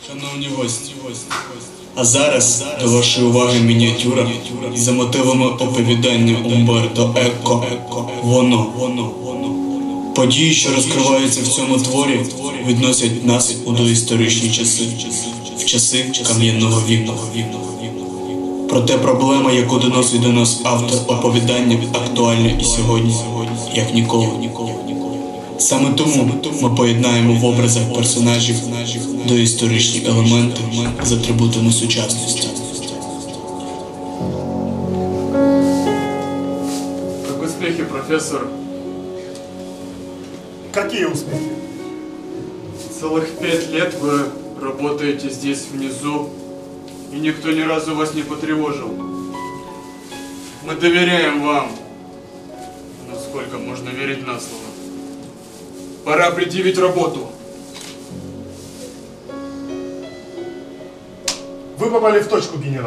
Шановні гості, а зараз до вашої уваги мініатюра за мотивами оповідання Умберто Еко «Воно». Події, що розкриваються в цьому творі, відносять нас у доісторичні часи, в часи кам'яного віку. Проте проблема, яку доносить до нас автор оповідання, актуальна і сьогодні, як ніколи. Саме тому ми поєднаємо в образах персонажів доісторичні елементи з атрибутами сучасності. Как успехи, профессор? Какие успехи? Целых 5 лет вы работаете здесь внизу, и никто ни разу вас не потревожил. Мы доверяем вам. Насколько можно верить на слово? Пора предъявить работу. Вы попали в точку, генерал.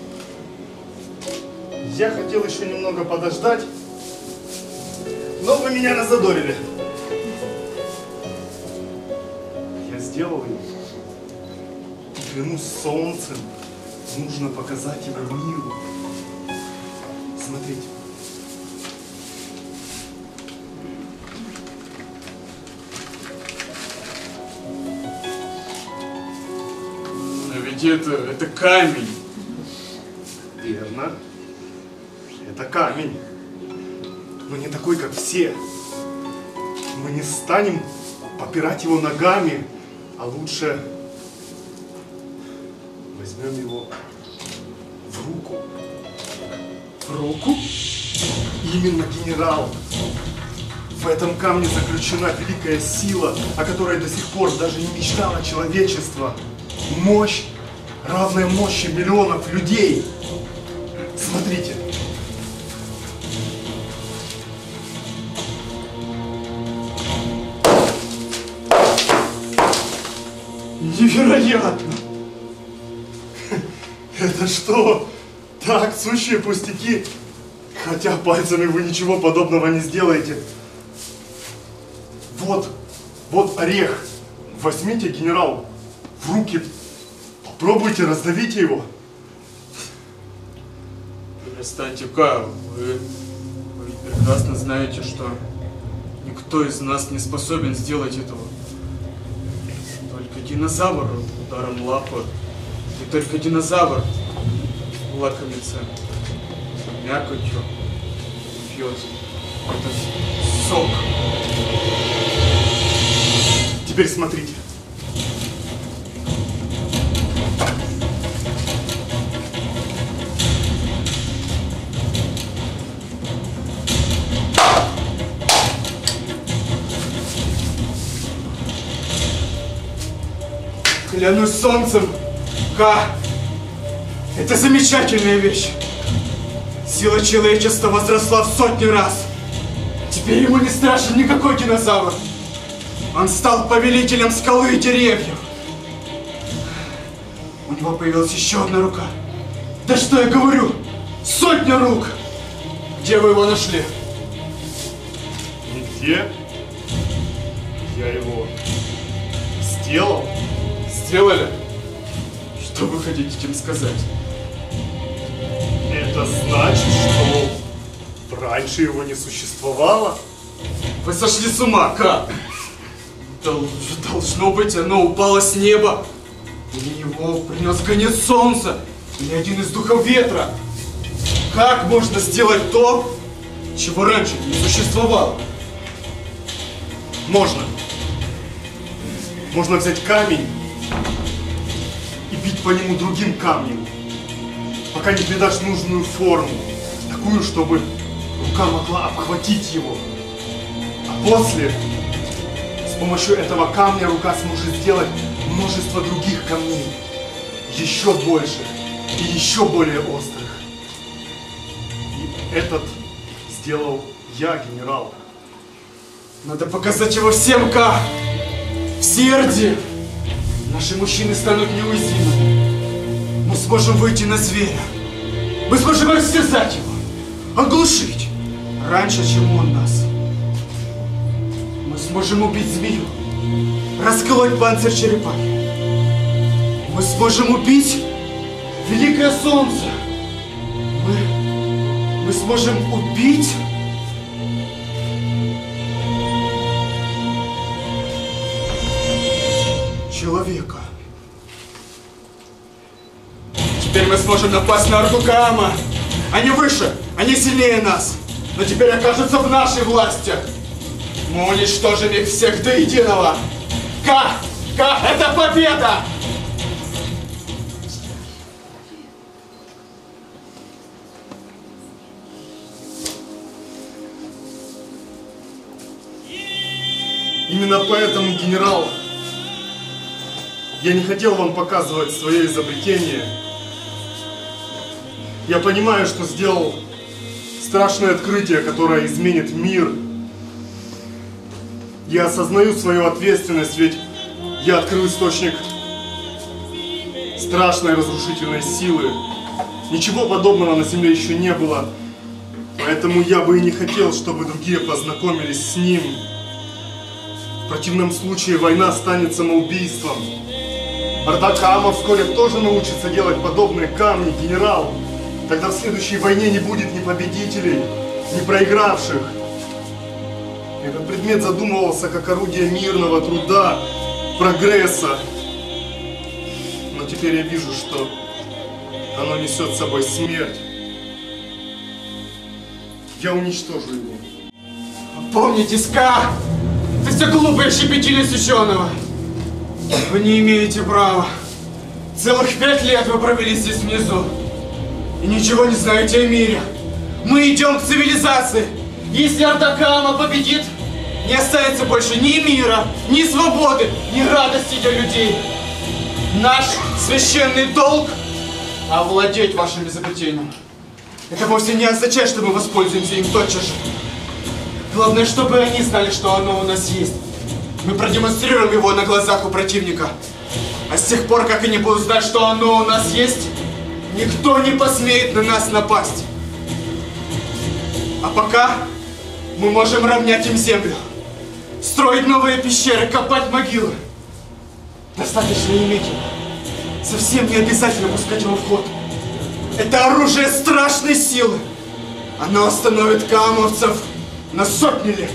Я хотел еще немного подождать, но вы меня разодорили. Я сделал его. И клянусь солнцем, нужно показать его миру. Смотрите. Но ведь это камень. Верно. Это камень. Но не такой, как все. Мы не станем попирать его ногами, а лучше возьмем его в руку. В руку? Именно, генерал. В этом камне заключена великая сила, о которой до сих пор даже не мечтало человечество. Мощь, равная мощи миллионов людей. Смотрите. Невероятно! Это что? Так, сущие пустяки. Хотя пальцами вы ничего подобного не сделаете. Вот орех. Возьмите, генерал, в руки. Попробуйте, раздавите его. Перестаньте-ка, вы ведь прекрасно знаете, что никто из нас не способен сделать этого. Только динозавр ударом лапы, и только динозавр лакомится мякотью, пьет этот сок. Теперь смотрите. Клянусь солнцем, это замечательная вещь. Сила человечества возросла в сотни раз. Теперь ему не страшен никакой динозавр. Он стал повелителем скалы и деревьев. У него появилась еще одна рука. Да что я говорю? 100 рук! Где вы его нашли? Нигде. Я его сделал. Сделали? Что вы хотите этим сказать? Это значит, что раньше его не существовало. Вы сошли с ума, как? Должно быть, оно упало с неба. Или его принес конец солнца. Или один из духов ветра. Как можно сделать то, чего раньше не существовало? Можно. Можно взять камень и бить по нему другим камнем, пока не придашь нужную форму, такую, чтобы рука могла обхватить его. А после, с помощью этого камня рука сможет сделать множество других камней, еще больших и еще более острых. И этот сделал я, генерал. Надо показать его всем, как в Серде. Наши мужчины станут неуязвимыми. Мы сможем выйти на зверя. Мы сможем растерзать его, оглушить, раньше, чем он нас. Мы сможем убить змею, расколоть панцирь черепахи. сможем убить Великое Солнце. Мы сможем убить человека. Теперь мы сможем напасть на Ардукаама. Они выше, они сильнее нас. Но теперь окажутся в нашей власти. Мы уничтожим их всех до единого. Это победа! Именно поэтому, генерал, я не хотел вам показывать свое изобретение. Я понимаю, что сделал страшное открытие, которое изменит мир. Я осознаю свою ответственность, ведь я открыл источник страшной разрушительной силы. Ничего подобного на Земле еще не было. Поэтому я бы и не хотел, чтобы другие познакомились с ним. В противном случае война станет самоубийством. Ардукаама вскоре тоже научится делать подобные камни, генерал. Тогда в следующей войне не будет ни победителей, ни проигравших. Этот предмет задумывался как орудие мирного труда, прогресса. Но теперь я вижу, что оно несет с собой смерть. Я уничтожу его. Помните, Ска! Это все глупая щепетильность ученого. Вы не имеете права. Целых 5 лет вы провели здесь внизу. И ничего не знаете о мире. Мы идем к цивилизации. Если Ардукаама победит, не останется больше ни мира, ни свободы, ни радости для людей. Наш священный долг — овладеть вашим изобретением. Это вовсе не означает, что мы воспользуемся им тотчас же. Главное, чтобы они знали, что оно у нас есть. Мы продемонстрируем его на глазах у противника. А с тех пор, как они будут знать, что оно у нас есть, никто не посмеет на нас напасть. А пока мы можем равнять им землю, строить новые пещеры, копать могилы. Достаточно иметь его. Совсем не обязательно пускать его в ход. Это оружие страшной силы. Оно остановит каамовцев на сотни лет.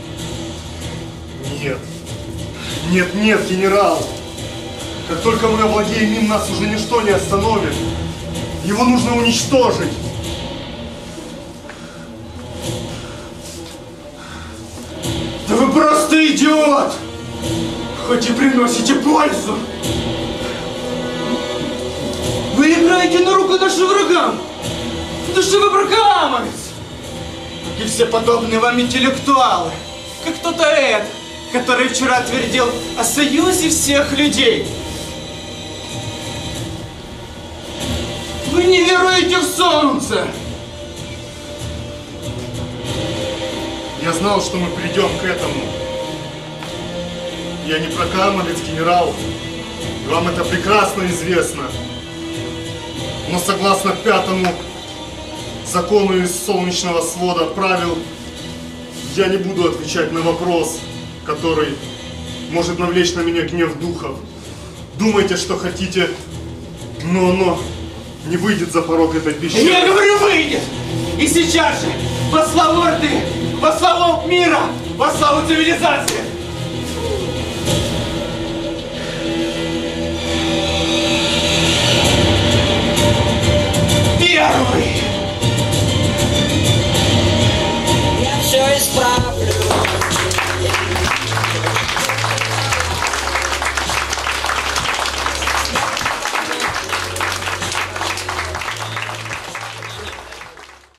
Нет. Нет, генерал. Как только мы овладеем им, нас уже ничто не остановит. Его нужно уничтожить. Да вы просто идиот! Хоть и приносите пользу. Вы играете на руку нашим врагам. Потому что вы бракоамовец. И все подобные вам интеллектуалы. Как кто-то Эд, который вчера твердил о союзе всех людей. Вы не веруете в солнце. Я знал, что мы придем к этому. Я не бракоамовец, генерал. Вам это прекрасно известно. Но согласно 5-му закону из солнечного свода правил, я не буду отвечать на вопрос, который может навлечь на меня гнев духов. Думайте, что хотите, но оно не выйдет за порог этой пещеры. Я говорю, выйдет! И сейчас же! Во славу Орды! Во славу мира! Во славу цивилизации!